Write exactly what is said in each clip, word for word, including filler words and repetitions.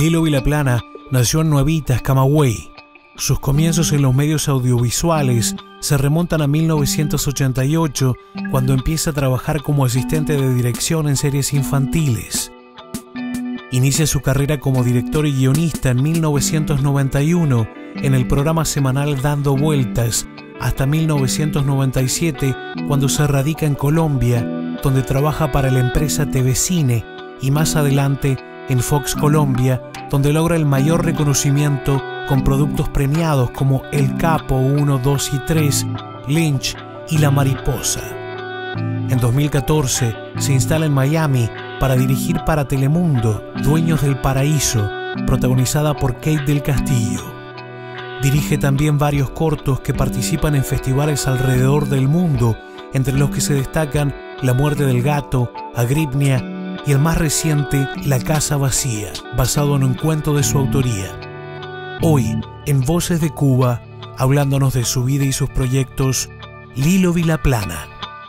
Lilo Vilaplana nació en Nuevitas, Camagüey. Sus comienzos en los medios audiovisuales se remontan a mil novecientos ochenta y ocho, cuando empieza a trabajar como asistente de dirección en series infantiles. Inicia su carrera como director y guionista en mil novecientos noventa y uno en el programa semanal Dando Vueltas, hasta mil novecientos noventa y siete, cuando se radica en Colombia, donde trabaja para la empresa T V Cine, y más adelante en Fox Colombia, donde logra el mayor reconocimiento con productos premiados como El Capo uno, dos y tres, Lynch y La Mariposa. En dos mil catorce se instala en Miami para dirigir para Telemundo Dueños del Paraíso, protagonizada por Kate del Castillo. Dirige también varios cortos que participan en festivales alrededor del mundo, entre los que se destacan La Muerte del Gato, Agrimnia y el más reciente, La Casa Vacía, basado en un cuento de su autoría. Hoy, en Voces de Cuba, hablándonos de su vida y sus proyectos, Lilo Vilaplana.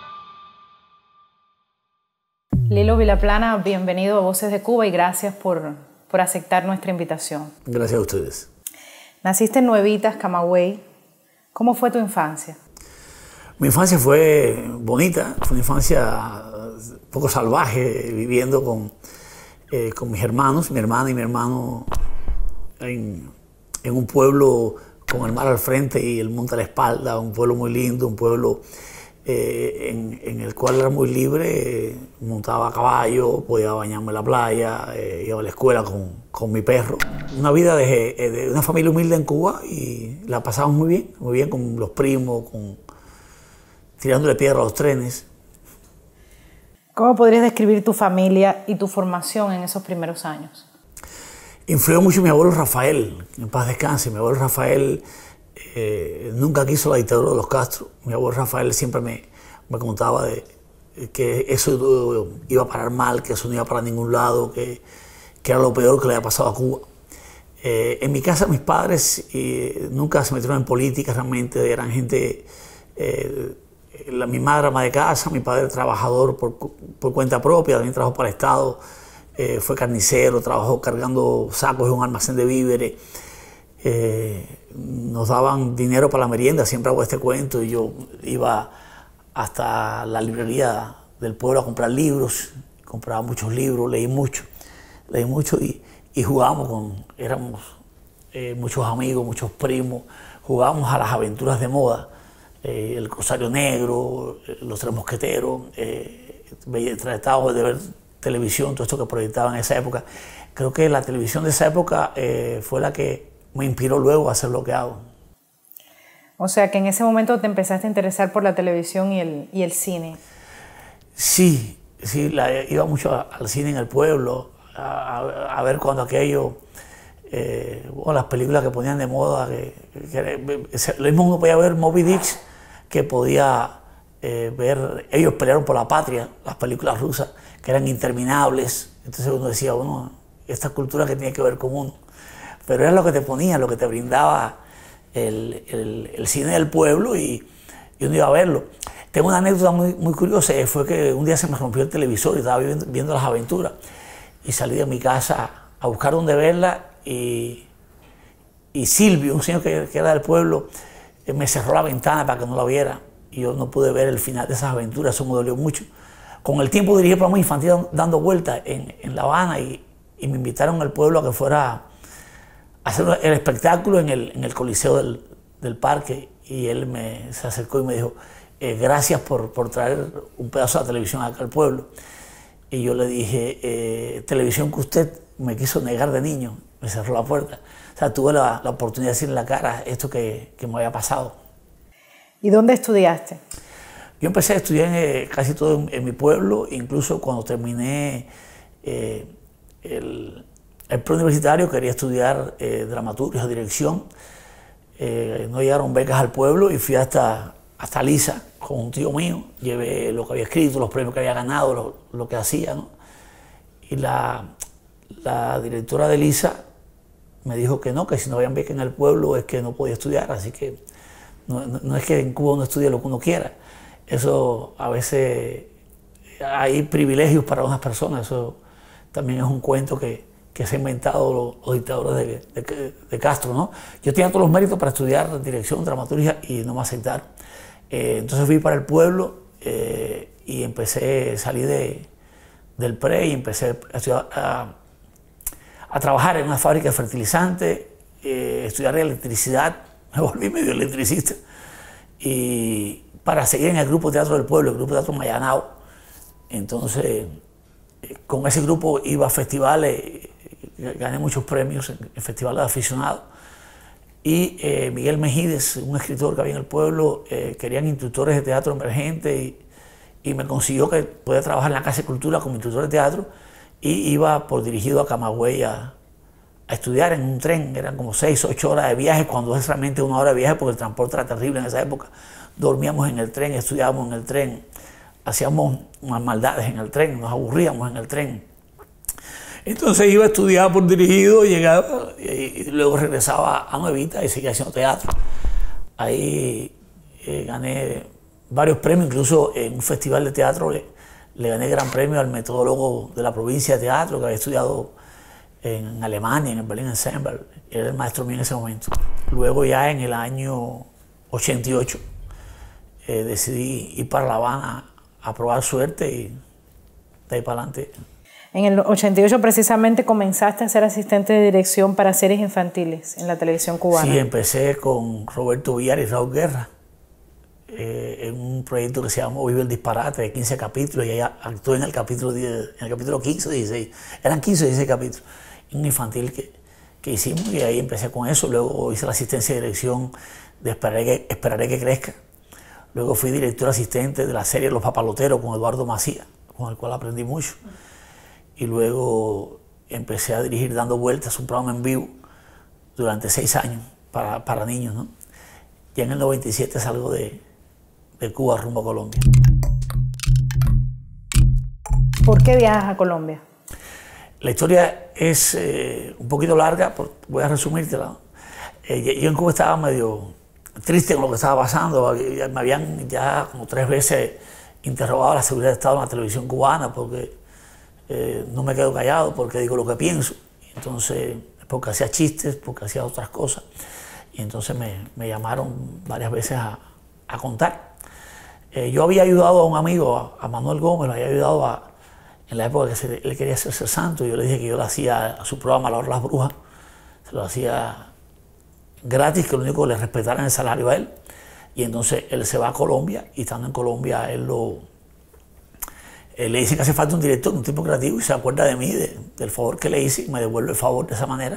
Lilo Vilaplana, bienvenido a Voces de Cuba y gracias por, por aceptar nuestra invitación. Gracias a ustedes. Naciste en Nuevitas, Camagüey. ¿Cómo fue tu infancia? Mi infancia fue bonita, fue una infancia un poco salvaje, viviendo con, eh, con mis hermanos, mi hermana y mi hermano en, en un pueblo con el mar al frente y el monte a la espalda, un pueblo muy lindo, un pueblo eh, en, en el cual era muy libre, eh, montaba a caballo, podía bañarme en la playa, eh, iba a la escuela con, con mi perro. Una vida de, de una familia humilde en Cuba y la pasamos muy bien, muy bien con los primos, con, tirándole piedra a los trenes. ¿Cómo podrías describir tu familia y tu formación en esos primeros años? Influyó mucho mi abuelo Rafael, en paz descanse. Mi abuelo Rafael eh, nunca quiso la dictadura de los Castro. Mi abuelo Rafael siempre me, me contaba de, que eso iba a parar mal, que eso no iba para ningún lado, que, que era lo peor que le había pasado a Cuba. Eh, en mi casa mis padres eh, nunca se metieron en política, realmente eran gente... Eh, La, mi madre ama de casa, mi padre trabajador por, por cuenta propia, también trabajó para el Estado, eh, fue carnicero, trabajó cargando sacos en un almacén de víveres, eh, nos daban dinero para la merienda, siempre hago este cuento, y yo iba hasta la librería del pueblo a comprar libros, compraba muchos libros, leí mucho, leí mucho y, y jugábamos con, éramos eh, muchos amigos, muchos primos, jugábamos a las aventuras de moda. Eh, el Corsario Negro, eh, los Tres Mosqueteros, eh, tratábamos de ver televisión, todo esto que proyectaban en esa época. Creo que la televisión de esa época eh, fue la que me inspiró luego a hacer lo que hago. O sea, que en ese momento te empezaste a interesar por la televisión y el, y el cine. Sí, sí, la, iba mucho a, al cine en el pueblo, a, a, a ver cuando aquello... Eh, bueno, las películas que ponían de moda, que, que, que, lo mismo uno podía ver Moby Dick, que podía eh, ver, ellos pelearon por la patria, las películas rusas, que eran interminables, entonces uno decía, bueno, esta cultura que tiene que ver con uno, pero era lo que te ponía, lo que te brindaba el, el, el cine del pueblo y, y uno iba a verlo. Tengo una anécdota muy, muy curiosa, fue que un día se me rompió el televisor y estaba viendo, viendo Las Aventuras y salí de mi casa a buscar dónde verla. Y, y Silvio, un señor que, que era del pueblo, eh, me cerró la ventana para que no la viera y yo no pude ver el final de esas aventuras, eso me dolió mucho. Con el tiempo dirigí programas infantiles Dando Vueltas en, en La Habana y, y me invitaron al pueblo a que fuera a hacer el espectáculo en el, en el Coliseo del, del Parque y él me, se acercó y me dijo, eh, gracias por, por traer un pedazo de televisión acá al pueblo. Y yo le dije, eh, televisión que usted me quiso negar de niño. Me cerró la puerta. O sea, tuve la, la oportunidad de decir en la cara esto que, que me había pasado. ¿Y dónde estudiaste? Yo empecé a estudiar en, eh, casi todo en, en mi pueblo, incluso cuando terminé eh, el, el preuniversitario quería estudiar eh, dramaturgia, dirección. Eh, no llegaron becas al pueblo y fui hasta, hasta Lisa con un tío mío. Llevé lo que había escrito, los premios que había ganado, lo, lo que hacía, ¿no? Y la, la directora de Lisa me dijo que no, que si no habían beca en el pueblo es que no podía estudiar, así que no, no, no es que en Cuba uno estudie lo que uno quiera. Eso a veces hay privilegios para unas personas, eso también es un cuento que, que se han inventado los, los dictadores de, de, de Castro, ¿no? Yo tenía todos los méritos para estudiar dirección, dramaturgia y no me aceptaron. Eh, entonces fui para el pueblo eh, y empecé, salí de, del pre y empecé a, estudiar, a, a trabajar en una fábrica de fertilizantes, eh, estudiar electricidad, me volví medio electricista, y para seguir en el grupo Teatro del Pueblo, el grupo Teatro Mayanao. Entonces, con ese grupo iba a festivales, gané muchos premios en, en festivales de aficionados. Y eh, Miguel Mejídez, un escritor que había en el pueblo, eh, querían instructores de teatro emergente y, y me consiguió que podía trabajar en la Casa de Cultura como instructor de teatro y iba por dirigido a Camagüey a, a estudiar en un tren. Eran como seis, ocho horas de viaje, cuando es realmente una hora de viaje porque el transporte era terrible en esa época. Dormíamos en el tren, estudiábamos en el tren, hacíamos unas maldades en el tren, nos aburríamos en el tren. Entonces iba a estudiar por dirigido, llegaba y luego regresaba a Nuevita y seguía haciendo teatro. Ahí eh, gané varios premios, incluso en un festival de teatro le, le gané gran premio al metodólogo de la provincia de teatro que había estudiado en Alemania, en el Berlin Ensemble. Era el maestro mío en ese momento. Luego ya en el año ochenta y ocho eh, decidí ir para La Habana a probar suerte y de ahí para adelante. En el ochenta y ocho precisamente comenzaste a ser asistente de dirección para series infantiles en la televisión cubana. Sí, empecé con Roberto Villar y Raúl Guerra eh, en un proyecto que se llamó Vive el Disparate de quince capítulos y ella actué en el capítulo, diez, en el capítulo quince o dieciséis. Eran quince o dieciséis capítulos. Un infantil que, que hicimos y ahí empecé con eso. Luego hice la asistencia de dirección de Esperaré que, Esperaré que crezca. Luego fui director asistente de la serie Los Papaloteros con Eduardo Macías, con el cual aprendí mucho. Y luego empecé a dirigir Dando Vueltas, un programa en vivo, durante seis años para, para niños, ¿no? Y en el noventa y siete salgo de, de Cuba rumbo a Colombia. ¿Por qué viajas a Colombia? La historia es eh, un poquito larga, voy a resumírtela. Eh, yo en Cuba estaba medio triste con lo que estaba pasando. Me habían ya como tres veces interrogado a la seguridad de Estado en la televisión cubana porque eh, no me quedo callado, porque digo lo que pienso. Entonces, porque hacía chistes, porque hacía otras cosas. Y entonces me, me llamaron varias veces a, a contar. Eh, yo había ayudado a un amigo, a, a Manuel Gómez, lo había ayudado a, en la época que se, él quería hacerse santo. Yo le dije que yo le hacía a su programa La Hora de las Brujas, se lo hacía gratis, que lo único que le respetaran el salario a él. Y entonces él se va a Colombia y estando en Colombia él lo, él le dice que hace falta un director, un tipo creativo, y se acuerda de mí, de, del favor que le hice y me devuelve el favor de esa manera.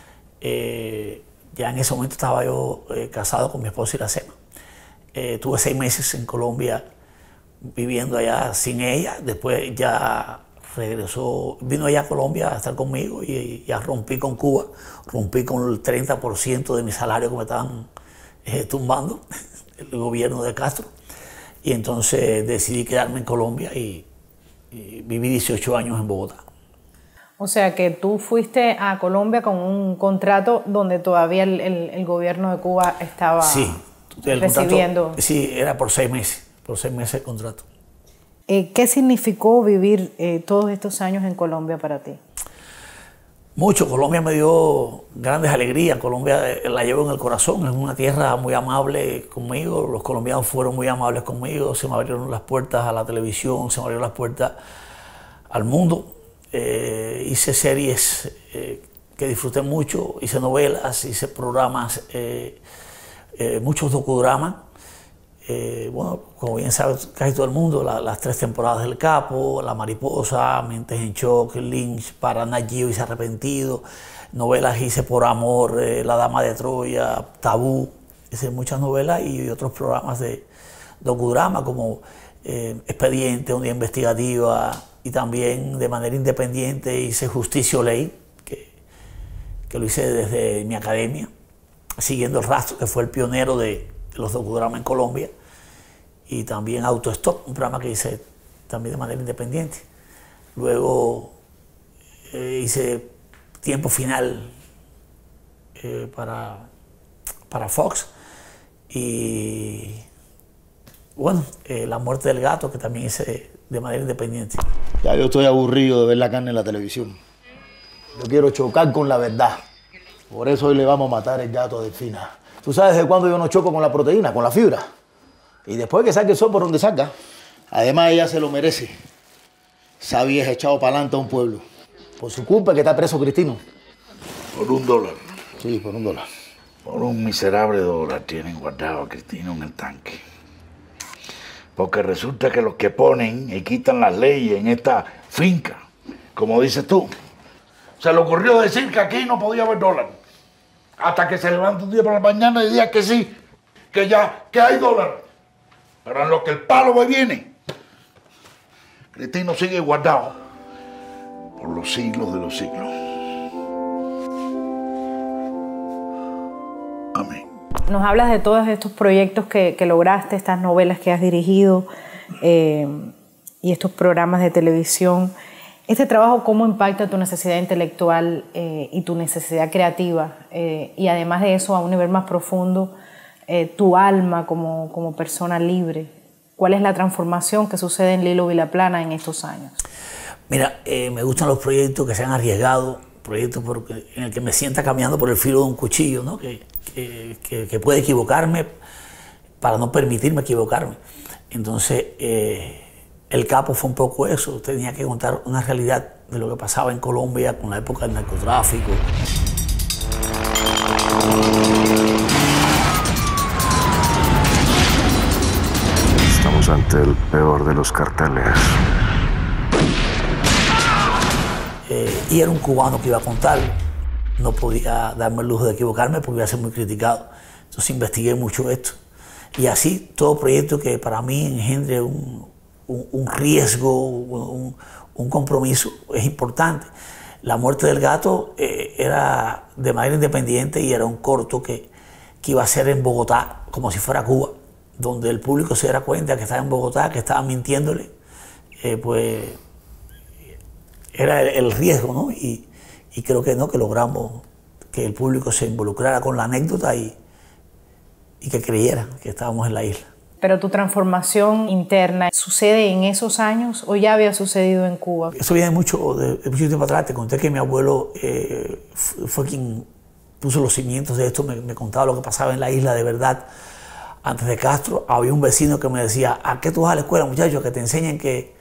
Eh, ya en ese momento estaba yo eh, casado con mi esposa Iracema. Eh, tuve seis meses en Colombia viviendo allá sin ella, después ya regresó, vino ella a Colombia a estar conmigo y ya rompí con Cuba, rompí con el treinta por ciento de mi salario que me estaban eh, tumbando, el gobierno de Castro, y entonces decidí quedarme en Colombia y, y viví dieciocho años en Bogotá. O sea que tú fuiste a Colombia con un contrato donde todavía el, el, el gobierno de Cuba estaba sí, el recibiendo. Contrato, sí, era por seis meses, por seis meses el contrato. Eh, ¿Qué significó vivir eh, todos estos años en Colombia para ti? Mucho. Colombia me dio grandes alegrías. Colombia eh, la llevo en el corazón. Es una tierra muy amable conmigo. Los colombianos fueron muy amables conmigo. Se me abrieron las puertas a la televisión, se me abrieron las puertas al mundo. Eh, hice series eh, que disfruté mucho. Hice novelas, hice programas, eh, eh, muchos docudramas. Eh, bueno, como bien sabe casi todo el mundo, la, las tres temporadas del Capo, La Mariposa, Mentes en Shock, Lynch, Paraná Gio y Se Arrepentido, novelas hice Por Amor, eh, La Dama de Troya, Tabú, hice muchas novelas y otros programas de docudrama como eh, Expediente, Un Día Investigativa, y también de manera independiente hice Justicia o Ley, que, que lo hice desde mi academia, siguiendo el rastro, que fue el pionero de los docudramas en Colombia, y también Autostop, un programa que hice también de manera independiente. Luego eh, hice Tiempo Final eh, para, para Fox y bueno, eh, La Muerte del Gato, que también hice de manera independiente. Ya yo estoy aburrido de ver la carne en la televisión. Yo quiero chocar con la verdad. Por eso hoy le vamos a matar el gato a Delfina. ¿Tú sabes desde cuándo yo no choco con la proteína, con la fibra? Y después que salga el sol por donde salga. Además, ella se lo merece. Esa vieja echado para adelante a un pueblo. Por su culpa que está preso Cristino. Por un dólar. Sí, por un dólar. Por un miserable dólar tienen guardado a Cristino en el tanque. Porque resulta que los que ponen y quitan las leyes en esta finca, como dices tú, se le ocurrió decir que aquí no podía haber dólar. Hasta que se levanta un día por la mañana y diga que sí, que ya, que hay dólar. Pero en lo que el palo va y viene, Cristino sigue guardado por los siglos de los siglos. Amén. Nos hablas de todos estos proyectos que, que lograste, estas novelas que has dirigido eh, y estos programas de televisión. ¿Este trabajo cómo impacta tu necesidad intelectual eh, y tu necesidad creativa? Eh, y además de eso, a un nivel más profundo, eh, tu alma como, como persona libre. ¿Cuál es la transformación que sucede en Lilo Vilaplana en estos años? Mira, eh, me gustan los proyectos que se han arriesgado, proyectos por, en el que me sienta caminando por el filo de un cuchillo, ¿no? que, que, que, que puede equivocarme para no permitirme equivocarme. Entonces, eh, El Capo fue un poco eso. Tenía que contar una realidad de lo que pasaba en Colombia con la época del narcotráfico. Estamos ante el peor de los carteles. Eh, y era un cubano que iba a contarlo. No podía darme el lujo de equivocarme porque iba a ser muy criticado. Entonces investigué mucho esto. Y así, todo proyecto que para mí engendre un, un, un riesgo, un, un compromiso, es importante. La muerte del gato eh, era de manera independiente y era un corto que, que iba a ser en Bogotá, como si fuera Cuba, donde el público se diera cuenta que estaba en Bogotá, que estaba mintiéndole. Eh, pues era el, el riesgo, ¿no? Y, y creo que no, que logramos que el público se involucrara con la anécdota y, y que creyera que estábamos en la isla. Pero tu transformación interna, ¿sucede en esos años o ya había sucedido en Cuba? Eso viene mucho, de, de mucho tiempo atrás. Te conté que mi abuelo eh, fue quien puso los cimientos de esto, me, me contaba lo que pasaba en la isla de verdad. Antes de Castro había un vecino que me decía: ¿a qué tú vas a la escuela, muchachos? Que te enseñen que,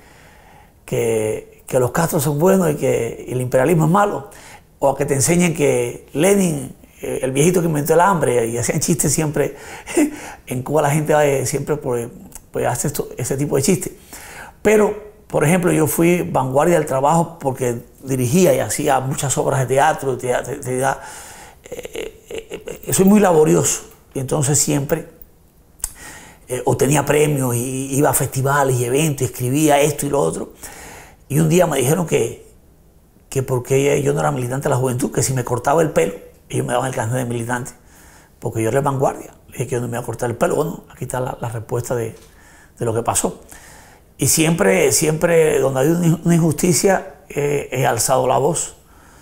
que, que los Castros son buenos y que el imperialismo es malo. O a que te enseñen que Lenin, el viejito que inventó el hambre, y hacían chistes siempre. En Cuba la gente siempre pues, pues hace esto, ese tipo de chistes. Pero, por ejemplo, yo fui vanguardia del trabajo porque dirigía y hacía muchas obras de teatro. De teatro, de teatro eh, eh, eh, soy muy laborioso y entonces siempre eh, obtenía premios y iba a festivales y eventos, y escribía esto y lo otro. Y un día me dijeron que, que porque yo no era militante de la juventud, que si me cortaba el pelo, ellos me daban el carnet de militante, porque yo era de vanguardia. Le dije que yo no me iba a cortar el pelo. Bueno, aquí está la, la respuesta de, de lo que pasó. Y siempre, siempre donde hay una injusticia, eh, he alzado la voz.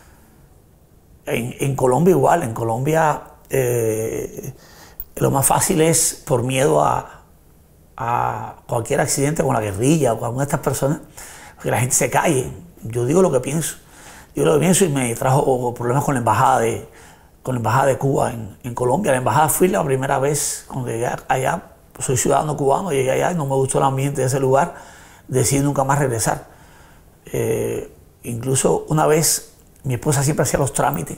En, en Colombia igual, en Colombia eh, lo más fácil es por miedo a, a cualquier accidente con la guerrilla o con alguna de estas personas, que la gente se calle. Yo digo lo que pienso. Yo lo que pienso y me trajo problemas con la embajada de, con la embajada de Cuba en, en Colombia. La embajada fui la primera vez cuando llegué allá, pues soy ciudadano cubano, llegué allá y no me gustó el ambiente de ese lugar, decidí nunca más regresar. Eh, incluso una vez mi esposa siempre hacía los trámites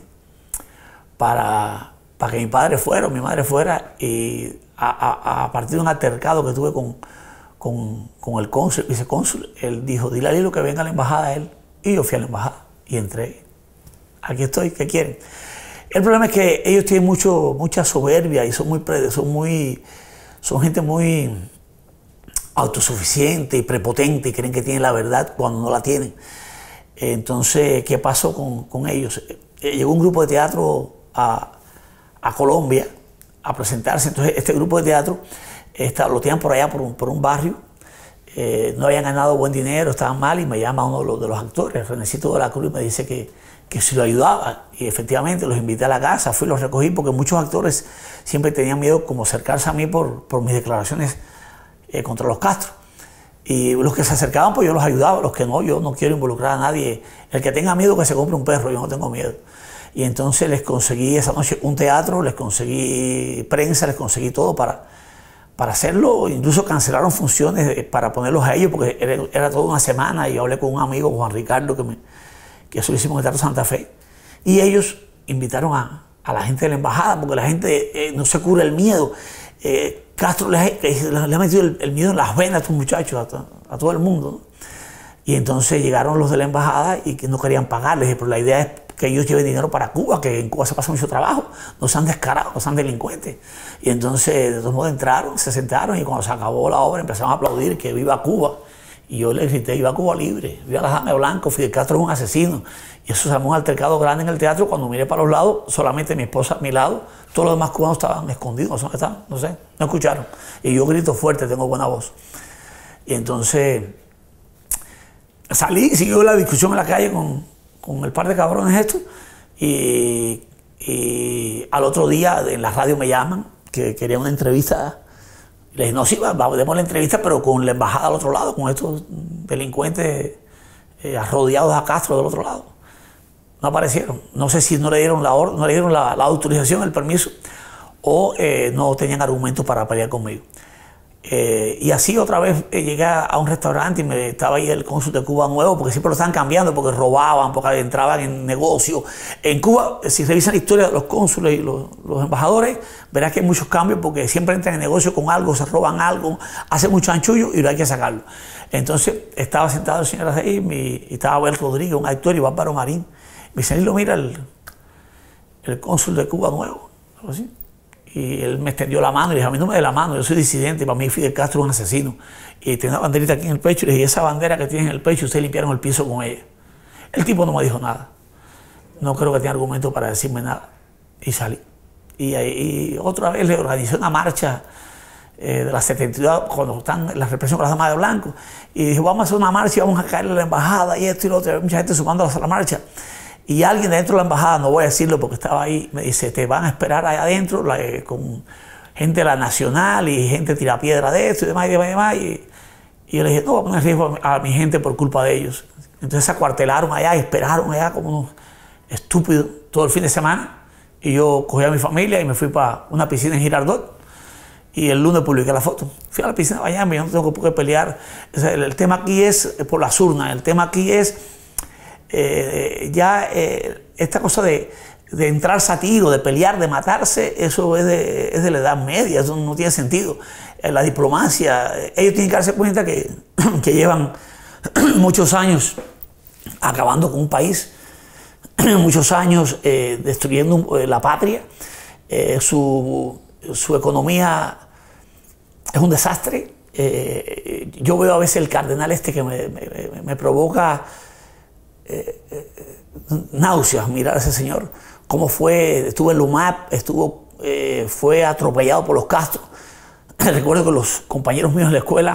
para, para que mi padre fuera o mi madre fuera, y a, a, a partir de un altercado que tuve con, con, con el cónsul, vicecónsul, él dijo: dile a Lilo que venga a la embajada a él. Y yo fui a la embajada y entré. Aquí estoy, ¿qué quieren? El problema es que ellos tienen mucho, mucha soberbia y son muy, son muy, son gente muy autosuficiente y prepotente y creen que tienen la verdad cuando no la tienen. Entonces, ¿qué pasó con, con ellos? Llegó un grupo de teatro a, a Colombia a presentarse. Entonces, este grupo de teatro está, lo tenían por allá, por un, por un barrio. Eh, no habían ganado buen dinero, estaban mal, y me llama uno de los, de los actores, Renecito de la Cruz, y me dice que, que si lo ayudaba. Y efectivamente los invité a la casa, fui y los recogí, porque muchos actores siempre tenían miedo como acercarse a mí por, por mis declaraciones eh, contra los Castro. Y los que se acercaban, pues yo los ayudaba, los que no, yo no quiero involucrar a nadie. El que tenga miedo que se compre un perro, yo no tengo miedo. Y entonces les conseguí esa noche un teatro, les conseguí prensa, les conseguí todo para, para hacerlo. Incluso cancelaron funciones para ponerlos a ellos, porque era, era toda una semana. Y yo hablé con un amigo, Juan Ricardo, que, me, que eso lo hicimos en el Teatro Santa Fe. Y ellos invitaron a, a la gente de la embajada, porque la gente eh, no se cura el miedo. Eh, Castro le ha, le ha metido el, el miedo en las venas a estos muchachos, a, to, a todo el mundo, ¿no? Y entonces llegaron los de la embajada y que no querían pagarles, pero la idea es que ellos lleven dinero para Cuba, que en Cuba se pasa mucho trabajo, no sean descarados, no sean delincuentes. Y entonces de todos modos entraron, se sentaron y cuando se acabó la obra empezaron a aplaudir que viva Cuba. Y yo les grité, viva Cuba libre, viva la Dama Blanco, Fidel Castro es un asesino. Y eso se armó un altercado grande en el teatro. Cuando miré para los lados, solamente mi esposa a mi lado, todos los demás cubanos estaban escondidos, ¿dónde estaban? No sé, no escucharon. Y yo grito fuerte, tengo buena voz. Y entonces salí y siguió la discusión en la calle con, con el par de cabrones estos. Y, y al otro día en la radio me llaman, que querían una entrevista. Les dije, no, sí, demos la entrevista, pero con la embajada al otro lado, con estos delincuentes eh, rodeados a Castro del otro lado. No aparecieron. No sé si no le dieron la, or no le dieron la, la autorización, el permiso, o eh, no tenían argumentos para pelear conmigo. Eh, y así otra vez eh, llegué a un restaurante y me estaba ahí el cónsul de Cuba nuevo, porque siempre lo estaban cambiando, porque robaban, porque entraban en negocios. En Cuba, si revisan la historia de los cónsules y los, los embajadores, verás que hay muchos cambios, porque siempre entran en negocio con algo, se roban algo, hacen mucho anchullo y no hay que sacarlo. Entonces estaba sentado el señor ahí mi, y estaba Abel Rodríguez, un actor, y Bárbaro Marín. Me dice, lo mira el, el cónsul de Cuba nuevo, algo así. Y él me extendió la mano y le dije, a mí no me dé la mano, yo soy disidente, para mí Fidel Castro es un asesino. Y tenía una banderita aquí en el pecho y le dije, esa bandera que tiene en el pecho, ustedes limpiaron el piso con ella. El tipo no me dijo nada. No creo que tenga argumento para decirme nada. Y salí. Y, y otra vez le organizé una marcha eh, de las setenta y dos, cuando están la represión con las damas de blanco. Y dije, vamos a hacer una marcha y vamos a caerle a la embajada y esto y lo otro. Mucha gente sumándolas a la marcha. Y alguien dentro de la embajada, no voy a decirlo porque estaba ahí, me dice, te van a esperar allá adentro la, eh, con gente de la Nacional y gente tirapiedra de esto y demás y demás y demás. Y, y yo le dije, no voy a poner riesgo a mi gente por culpa de ellos. Entonces se acuartelaron allá y esperaron allá como unos estúpidos todo el fin de semana. Y yo cogí a mi familia y me fui para una piscina en Girardot. Y el lunes publiqué la foto. Fui a la piscina a bañarme, yo no tengo por qué pelear. O sea, el, el tema aquí es por las urnas, el tema aquí es Eh, ya eh, esta cosa de, de entrarse a tiro, de pelear, de matarse, eso es de, es de la Edad Media, eso no tiene sentido. Eh, la diplomacia, eh, ellos tienen que darse cuenta que, que llevan muchos años acabando con un país, muchos años eh, destruyendo eh, la patria, eh, su, su economía es un desastre. Eh, yo veo a veces el cardenal este que me, me, me provoca Eh, eh, náuseas mirar a ese señor, cómo fue, estuvo en Lumap, estuvo, eh, fue atropellado por los Castro. Recuerdo que los compañeros míos en la escuela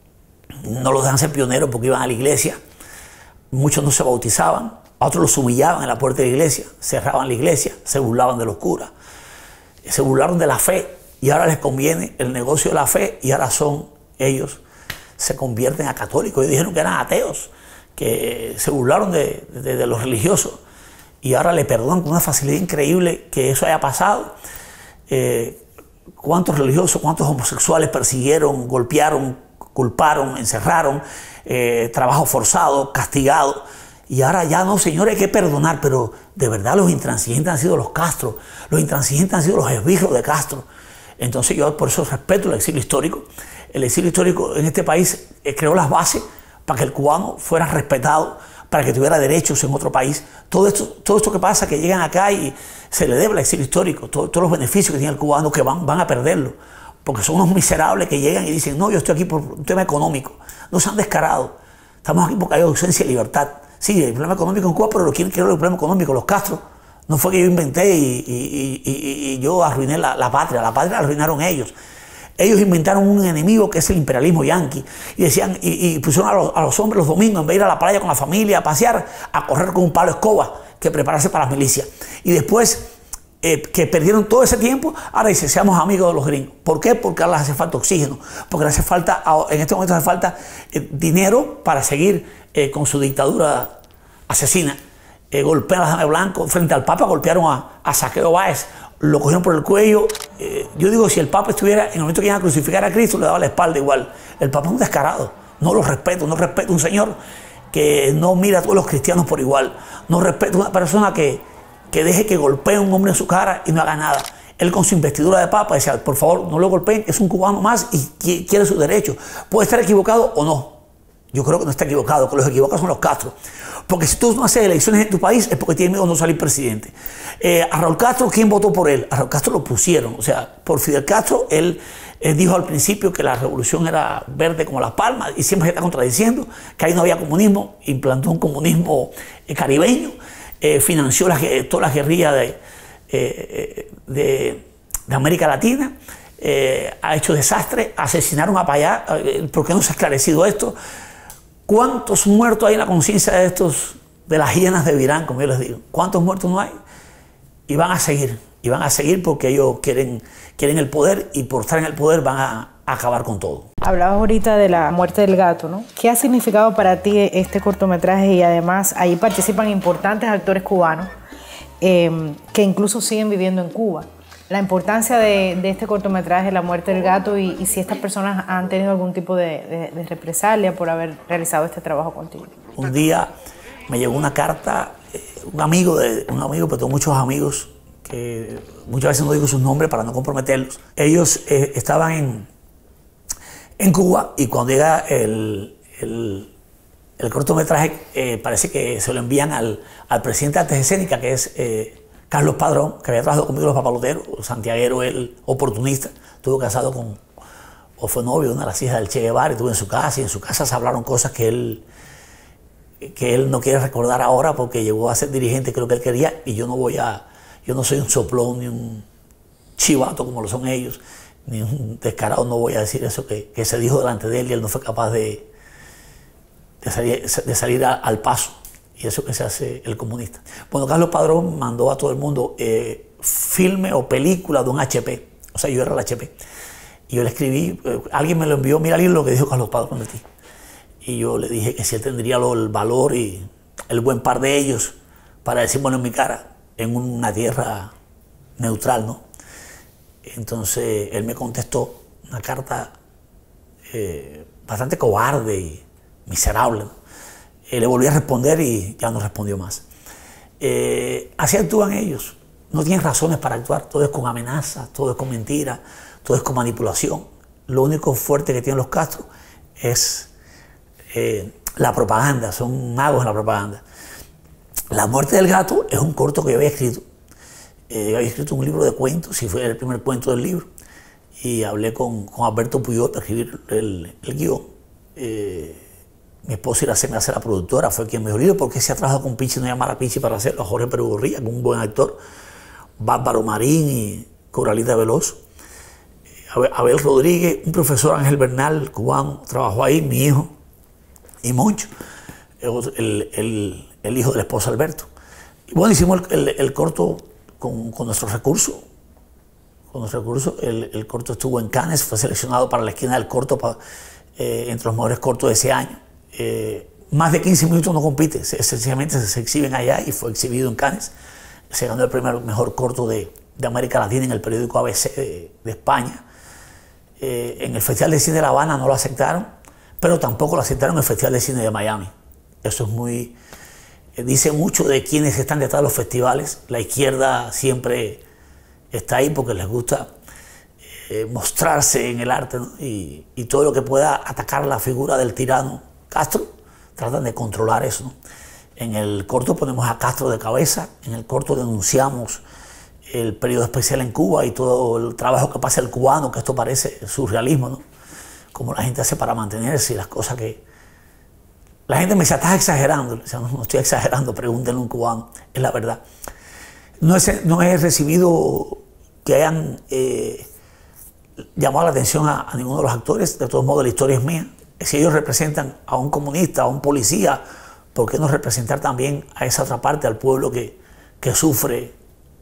no los dejan ser pioneros porque iban a la iglesia, muchos no se bautizaban, a otros los humillaban en la puerta de la iglesia, cerraban la iglesia, se burlaban de los curas, se burlaron de la fe y ahora les conviene el negocio de la fe y ahora son ellos, se convierten a católicos y dijeron que eran ateos, que se burlaron de, de, de los religiosos y ahora le perdonan con una facilidad increíble que eso haya pasado. Eh, ¿Cuántos religiosos, cuántos homosexuales persiguieron, golpearon, culparon, encerraron, eh, trabajo forzado, castigado? Y ahora ya no, señores, hay que perdonar, pero de verdad los intransigentes han sido los Castro, los intransigentes han sido los esbirros de Castro. Entonces yo por eso respeto el exilio histórico. El exilio histórico en este país eh, creó las bases para que el cubano fuera respetado, para que tuviera derechos en otro país. Todo esto, todo esto que pasa, que llegan acá y se le debe al exilio histórico, todo, todos los beneficios que tiene el cubano, que van, van a perderlo, porque son unos miserables que llegan y dicen, no, yo estoy aquí por un tema económico. No se han descarado. Estamos aquí porque hay ausencia de libertad. Sí, hay problema económico en Cuba, pero lo quieren crear el problema económico. Los Castro, no fue que yo inventé y, y, y, y, y yo arruiné la, la patria. La patria la arruinaron ellos. Ellos inventaron un enemigo que es el imperialismo yanqui y decían y, y pusieron a los, a los hombres los domingos, en vez de ir a la playa con la familia a pasear, a correr con un palo de escoba que prepararse para las milicias. Y después eh, que perdieron todo ese tiempo, ahora dice, seamos amigos de los gringos. ¿Por qué? Porque ahora les hace falta oxígeno, porque les hace falta, en este momento hace falta eh, dinero para seguir eh, con su dictadura asesina. Eh, golpean a la Dama de Blanco, frente al Papa golpearon a, a Saqueo Báez, lo cogieron por el cuello. Eh, yo digo, si el Papa estuviera, en el momento que iban a crucificar a Cristo, le daba la espalda igual. El Papa es un descarado, no lo respeto, no respeto a un señor que no mira a todos los cristianos por igual, no respeto a una persona que, que deje que golpee a un hombre en su cara y no haga nada. Él con su investidura de Papa decía, por favor, no lo golpeen, es un cubano más y quiere sus derechos. Puede estar equivocado o no. Yo creo que no está equivocado, que los equivocados son los Castro. Porque si tú no haces elecciones en tu país es porque tienes miedo de no salir presidente. Eh, a Raúl Castro, ¿quién votó por él? A Raúl Castro lo pusieron. O sea, por Fidel Castro, él, él dijo al principio que la revolución era verde como las palmas y siempre se está contradiciendo, que ahí no había comunismo, implantó un comunismo eh, caribeño, eh, financió la, toda la guerrilla de, eh, de, de América Latina, eh, ha hecho desastre, asesinaron a Payá. ¿Por qué no se ha esclarecido esto? ¿Cuántos muertos hay en la conciencia de estos, de las hienas de Virán, como yo les digo? ¿Cuántos muertos no hay? Y van a seguir, y van a seguir porque ellos quieren, quieren el poder y por estar en el poder van a, a acabar con todo. Hablabas ahorita de la muerte del gato, ¿no? ¿Qué ha significado para ti este cortometraje? Y además ahí participan importantes actores cubanos eh, que incluso siguen viviendo en Cuba. La importancia de, de este cortometraje, La muerte del gato, y, y si estas personas han tenido algún tipo de, de, de represalia por haber realizado este trabajo contigo. Un día me llegó una carta, eh, un amigo, de, un amigo, pero tengo muchos amigos, que muchas veces no digo sus nombres para no comprometerlos. Ellos eh, estaban en, en Cuba y cuando llega el, el, el cortometraje, eh, parece que se lo envían al, al presidente de Artes Escénicas, que es... Eh, Carlos Padrón, que había trabajado conmigo en Los Papaloteros, santiaguero, él, oportunista, estuvo casado con, o fue novio de una de las hijas del Che Guevara, estuvo en su casa, y en su casa se hablaron cosas que él, que él no quiere recordar ahora porque llegó a ser dirigente, creo que él quería, y yo no voy a, yo no soy un soplón, ni un chivato como lo son ellos, ni un descarado, no voy a decir eso que, que se dijo delante de él y él no fue capaz de, de salir, de salir a, al paso. Y eso que se hace el comunista. Bueno, Carlos Padrón mandó a todo el mundo eh, filme o película de un H P. O sea, yo era el H P. Y yo le escribí, eh, alguien me lo envió, mira lo que dijo Carlos Padrón de ti. Y yo le dije que si él tendría lo, el valor y el buen par de ellos para decir, bueno, en mi cara, en una tierra neutral, ¿no? Entonces, él me contestó una carta eh, bastante cobarde y miserable, ¿no? Eh, le volví a responder y ya no respondió más. Eh, así actúan ellos. No tienen razones para actuar. Todo es con amenazas, todo es con mentiras, todo es con manipulación. Lo único fuerte que tienen los Castro es eh, la propaganda. Son magos en la propaganda. La muerte del gato es un corto que yo había escrito. Eh, yo había escrito un libro de cuentos y fue el primer cuento del libro. Y hablé con, con Alberto Puyol para escribir el, el guión. Eh, Mi esposa Iracema hace la productora, fue quien me dijo, ¿por qué se ha trabajado con Pichi y no llamar a Pichi para hacerlo? A Jorge Perugorría, un buen actor, Bárbaro Marín y Coralita Veloz. Abel Rodríguez, un profesor Ángel Bernal, cubano, trabajó ahí, mi hijo, y Moncho, el, el, el hijo de la esposa Alberto. Y bueno, hicimos el, el, el corto con, con nuestros recursos. Con nuestros recursos, el, el corto estuvo en Cannes, fue seleccionado para la esquina del corto, para, eh, entre los mejores cortos de ese año. Eh, más de quince minutos no compite, sencillamente se, se exhiben allá y fue exhibido en Cannes. Se ganó el primer mejor corto de, de América Latina en el periódico A B C de, de España. Eh, en el Festival de Cine de La Habana no lo aceptaron, pero tampoco lo aceptaron en el Festival de Cine de Miami. Eso es muy... Eh, dice mucho de quienes están detrás de los festivales. La izquierda siempre está ahí porque les gusta eh, mostrarse en el arte, ¿no? y, y todo lo que pueda atacar la figura del tirano Castro, tratan de controlar eso, ¿no? En el corto ponemos a Castro de cabeza, en el corto denunciamos el periodo especial en Cuba y todo el trabajo que pasa el cubano, que esto parece surrealismo, ¿no? Como la gente hace para mantenerse y las cosas que... La gente me dice, estás exagerando. Le dice, no, no estoy exagerando, pregúntenle a un cubano, es la verdad. No, es, no he recibido que hayan eh, llamado la atención a, a ninguno de los actores, de todos modos la historia es mía. Si ellos representan a un comunista, a un policía, ¿por qué no representar también a esa otra parte, al pueblo que, que sufre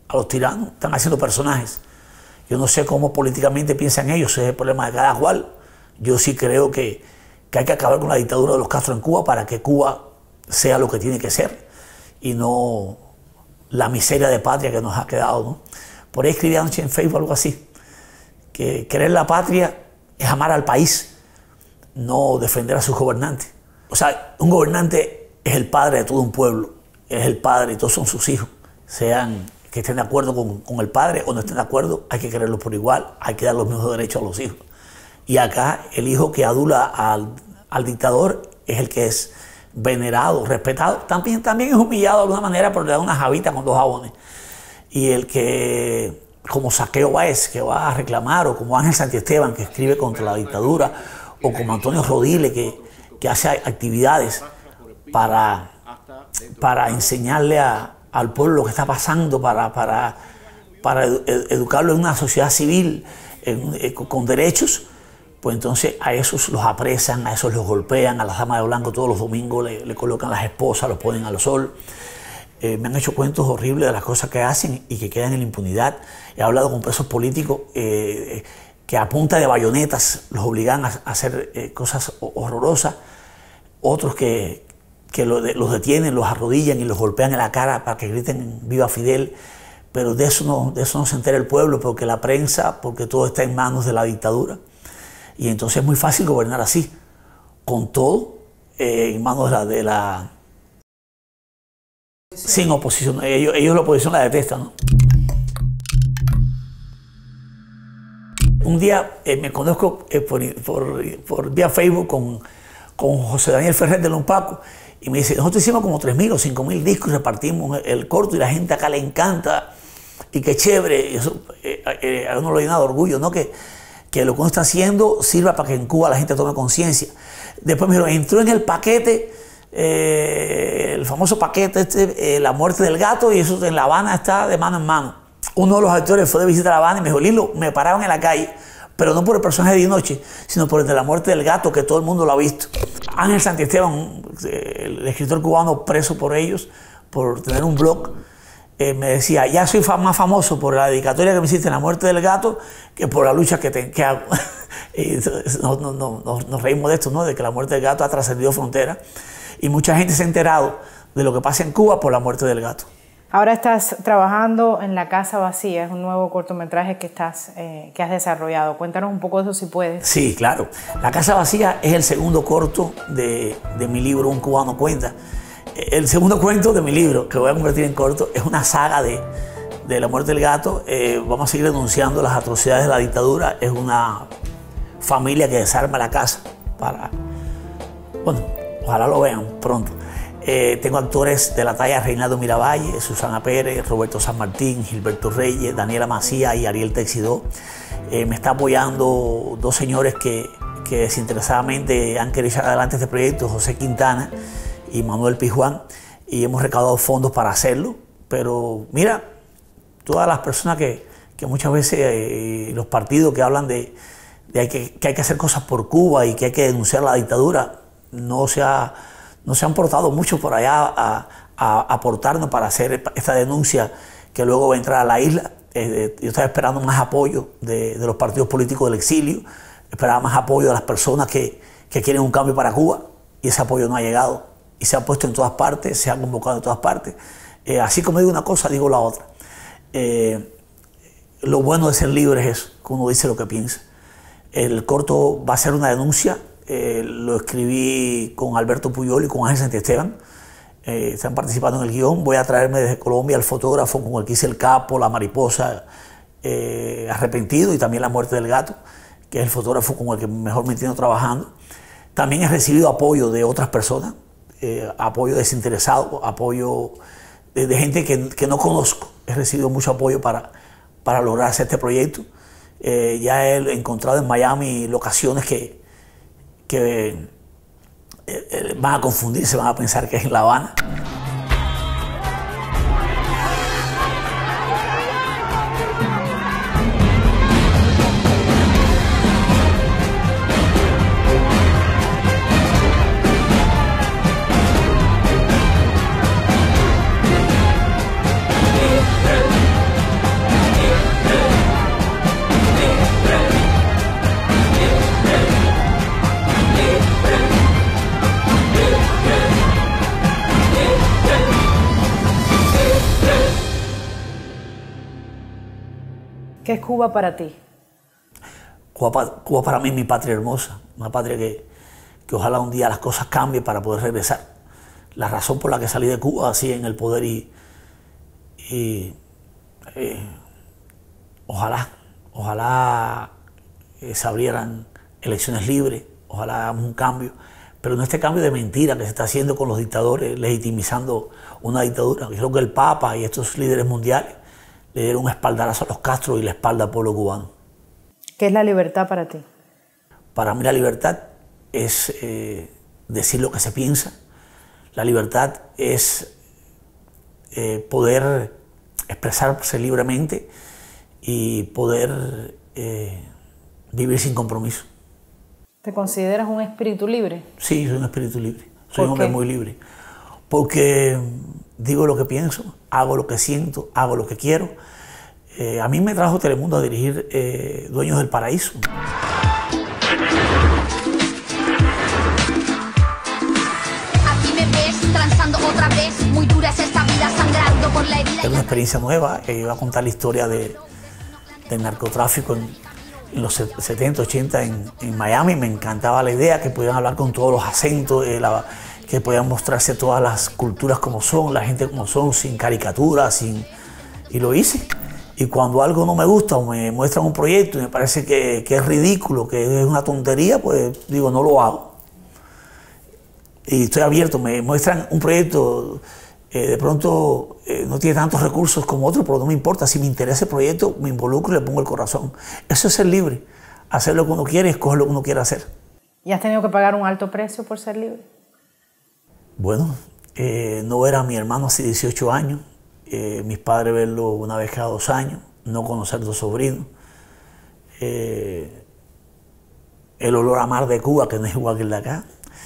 a los tiranos, están haciendo personajes. Yo no sé cómo políticamente piensan ellos, ese es el problema de cada cual. Yo sí creo que, que hay que acabar con la dictadura de los Castro en Cuba para que Cuba sea lo que tiene que ser y no la miseria de patria que nos ha quedado, ¿no? Por ahí escribí anoche en Facebook algo así, que querer la patria es amar al país, no defender a sus gobernantes. O sea, un gobernante es el padre de todo un pueblo, es el padre y todos son sus hijos, sean que estén de acuerdo con, con el padre o no estén de acuerdo, hay que quererlos por igual, hay que dar los mismos derechos a los hijos. Y acá el hijo que adula al, al dictador es el que es venerado, respetado, también, también es humillado de alguna manera, pero le da una jabita con dos jabones. Y el que, como Saqueo Báez, que va a reclamar, o como Ángel Santiesteban, que escribe contra la dictadura, o como Antonio Rodile, que, que hace actividades para, para enseñarle a, al pueblo lo que está pasando, para, para, para educarlo en una sociedad civil en, en, con derechos, pues entonces a esos los apresan, a esos los golpean, a las damas de blanco todos los domingos le, le colocan las esposas, los ponen al sol. Eh, me han hecho cuentos horribles de las cosas que hacen y que quedan en la impunidad. He hablado con presos políticos eh, que a punta de bayonetas los obligan a, a hacer eh, cosas horrorosas. Otros que, que lo de, los detienen, los arrodillan y los golpean en la cara para que griten viva Fidel. Pero de eso no, de eso no se entera el pueblo, porque la prensa, porque todo está en manos de la dictadura. Y entonces es muy fácil gobernar así, con todo eh, en manos de la, de la... sin oposición. Ellos, ellos la oposición la detestan, ¿no? Un día eh, me conozco eh, por, por, por vía Facebook con, con José Daniel Ferrer de Lompaco y me dice, nosotros hicimos como tres mil o cinco mil discos y repartimos el corto y la gente acá le encanta y qué chévere. Y eso eh, eh, a uno lo llena de orgullo, ¿no? Que, que lo que uno está haciendo sirva para que en Cuba la gente tome conciencia. Después me dijeron, entró en el paquete, eh, el famoso paquete, este, eh, La muerte del gato, y eso en La Habana está de mano en mano. Uno de los actores fue de visita a La Habana y me dijo, Lilo, me pararon en la calle, pero no por el personaje de Día y Noche, sino por el de La muerte del gato, que todo el mundo lo ha visto. Ángel Santiesteban, el escritor cubano preso por ellos, por tener un blog, Eh, me decía, ya soy más famoso por la dedicatoria que me hiciste en La muerte del gato que por la lucha que, te, que hago. Y no, no, no, nos, nos reímos de esto, ¿no? De que La muerte del gato ha trascendido fronteras y mucha gente se ha enterado de lo que pasa en Cuba por La muerte del gato. Ahora estás trabajando en La casa vacía, es un nuevo cortometraje que, estás, eh, que has desarrollado. Cuéntanos un poco de eso si puedes. Sí, claro. La casa vacía es el segundo corto de, de mi libro Un cubano cuenta. El segundo cuento de mi libro, que voy a convertir en corto, es una saga de, de La muerte del gato. Eh, vamos a seguir denunciando las atrocidades de la dictadura. Es una familia que desarma la casa para... Bueno, ojalá lo vean pronto. Eh, tengo actores de la talla Reinaldo Miravalle, Susana Pérez, Roberto San Martín, Gilberto Reyes, Daniela Macía y Ariel Texidó. Eh, me está apoyando dos señores que, que desinteresadamente han querido echar adelante este proyecto, José Quintana y Manuel Pijuán, y hemos recaudado fondos para hacerlo. Pero mira, todas las personas que, que muchas veces, eh, los partidos que hablan de, de hay que, que hay que hacer cosas por Cuba y que hay que denunciar la dictadura, no se, ha, no se han portado mucho por allá a, a, a aportarnos para hacer esta denuncia que luego va a entrar a la isla. Eh, yo estaba esperando más apoyo de, de los partidos políticos del exilio, esperaba más apoyo de las personas que, que quieren un cambio para Cuba, y ese apoyo no ha llegado. Y se ha puesto en todas partes, se ha convocado en todas partes. Eh, así como digo una cosa, digo la otra. Eh, lo bueno de ser libre es eso, que uno dice lo que piensa. El corto va a ser una denuncia, eh, lo escribí con Alberto Puyol y con Ángel Santiesteban. Eh, están participando en el guión. Voy a traerme desde Colombia el fotógrafo con el que hice El Capo, La mariposa, eh, Arrepentido, y también La muerte del gato, que es el fotógrafo con el que mejor me entiendo trabajando. También he recibido apoyo de otras personas. Eh, apoyo desinteresado, apoyo de, de gente que, que no conozco. He recibido mucho apoyo para, para lograr hacer este proyecto. Eh, ya he encontrado en Miami locaciones que, que eh, eh, van a confundirse, van a pensar que es en La Habana. ¿Qué es Cuba para ti? Cuba, Cuba para mí es mi patria hermosa, una patria que, que ojalá un día las cosas cambien para poder regresar. La razón por la que salí de Cuba, así en el poder y, y eh, ojalá, ojalá eh, se abrieran elecciones libres, ojalá hagamos un cambio, pero no este cambio de mentira que se está haciendo con los dictadores, legitimizando una dictadura. Yo creo que el Papa y estos líderes mundiales le dieron un espaldarazo a los Castro y la espalda al pueblo cubano. ¿Qué es la libertad para ti? Para mí la libertad es eh, decir lo que se piensa. La libertad es eh, poder expresarse libremente y poder eh, vivir sin compromiso. ¿Te consideras un espíritu libre? Sí, soy un espíritu libre. Soy un ¿Por hombre qué? muy libre. Porque digo lo que pienso, hago lo que siento, hago lo que quiero. Eh, a mí me trajo Telemundo a dirigir eh, Dueños del Paraíso. Aquí me ves transando otra vez, muy dura es esta vida, sangrando por la herida. Era una experiencia nueva, que iba a contar la historia de, del narcotráfico en, en los setenta, ochenta en, en Miami. Me encantaba la idea que pudieran hablar con todos los acentos, eh, la, que podían mostrarse todas las culturas como son, la gente como son, sin caricaturas, sin... y lo hice. Y cuando algo no me gusta o me muestran un proyecto y me parece que, que es ridículo, que es una tontería, pues digo, no lo hago. Y estoy abierto, me muestran un proyecto, eh, de pronto eh, no tiene tantos recursos como otro, pero no me importa. Si me interesa el proyecto, me involucro y le pongo el corazón. Eso es ser libre, hacer lo que uno quiere y escoger lo que uno quiere hacer. ¿Y has tenido que pagar un alto precio por ser libre? Bueno, eh, no ver a mi hermano hace dieciocho años. Eh, mis padres verlo una vez cada dos años, no conocer a dos sobrinos, eh, el olor a mar de Cuba, que no es igual que el de acá.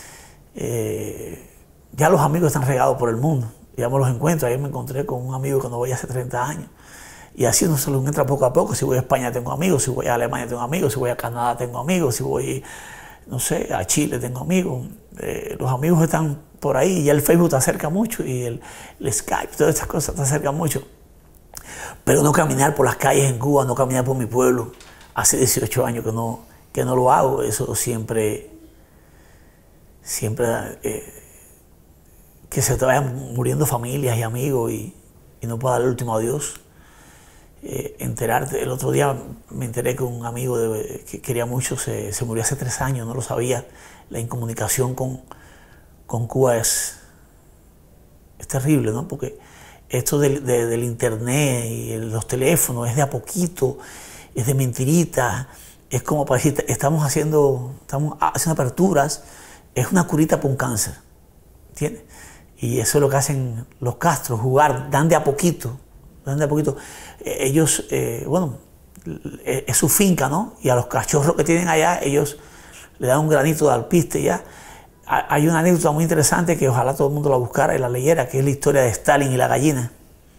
Eh, ya los amigos están regados por el mundo, ya me los encuentro. Ayer me encontré con un amigo que no voy hace treinta años, y así uno se los encuentra poco a poco. Si voy a España tengo amigos, si voy a Alemania tengo amigos, si voy a Canadá tengo amigos, si voy, no sé, a Chile tengo amigos. Eh, los amigos están por ahí, y ya el Facebook te acerca mucho, y el, el Skype, todas estas cosas te acercan mucho. Pero no caminar por las calles en Cuba, no caminar por mi pueblo, hace dieciocho años que no, que no lo hago. Eso siempre, siempre, eh, que se te vayan muriendo familias y amigos y, y no puedo dar el último adiós. Eh, enterarte, el otro día me enteré que un amigo de, que quería mucho se, se murió hace tres años, no lo sabía. La incomunicación con con Cuba es, es terrible, ¿no? Porque esto del, de, del internet y los teléfonos es de a poquito, es de mentiritas, es como para decir, estamos haciendo, estamos haciendo aperturas, es una curita para un cáncer, ¿entiendes? Y eso es lo que hacen los Castro, jugar, dan de a poquito, dan de a poquito. Ellos, eh, bueno, es su finca, ¿no? Y a los cachorros que tienen allá, ellos le dan un granito de alpiste ya. Hay una anécdota muy interesante que ojalá todo el mundo la buscara y la leyera, que es la historia de Stalin y la gallina.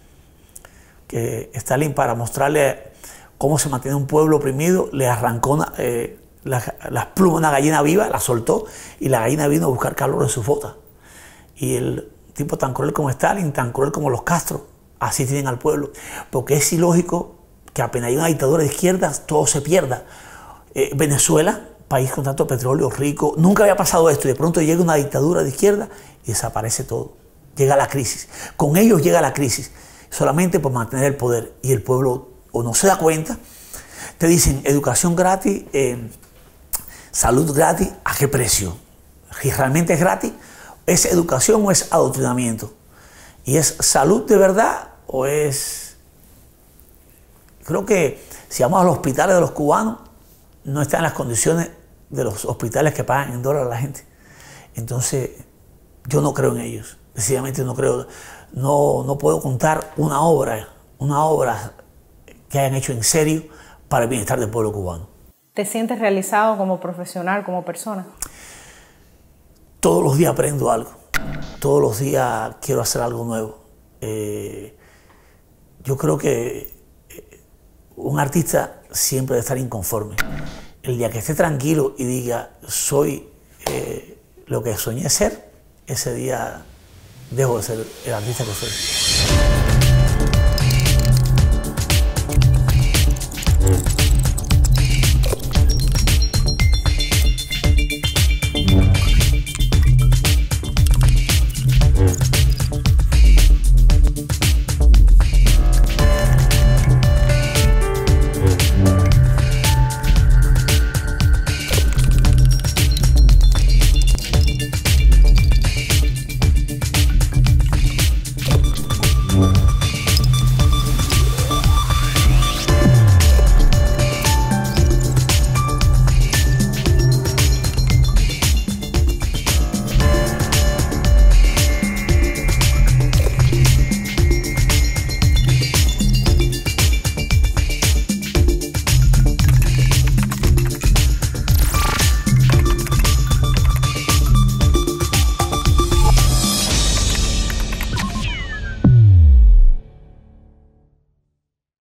Que Stalin, para mostrarle cómo se mantiene un pueblo oprimido, le arrancó una, eh, las, las plumas de una gallina viva, la soltó, y la gallina vino a buscar calor en sus botas. Y el tipo tan cruel como Stalin, tan cruel como los Castro, así tienen al pueblo. Porque es ilógico que apenas hay una dictadura de izquierda, todo se pierda. Eh, Venezuela, país con tanto petróleo rico, nunca había pasado esto, y de pronto llega una dictadura de izquierda y desaparece todo. Llega la crisis. Con ellos llega la crisis, solamente por mantener el poder. Y el pueblo o no se da cuenta, te dicen educación gratis, eh, salud gratis, ¿a qué precio? Si realmente es gratis, ¿es educación o es adoctrinamiento? ¿Y es salud de verdad o es...? Creo que si vamos a los hospitales de los cubanos, no están en las condiciones de los hospitales que pagan en dólares a la gente. Entonces, yo no creo en ellos. Decididamente no creo. No, no puedo contar una obra, una obra que hayan hecho en serio para el bienestar del pueblo cubano. ¿Te sientes realizado como profesional, como persona? Todos los días aprendo algo. Todos los días quiero hacer algo nuevo. Eh, yo creo que un artista siempre debe estar inconforme. El día que esté tranquilo y diga, soy eh, lo que soñé ser, ese día dejo de ser el artista que soy.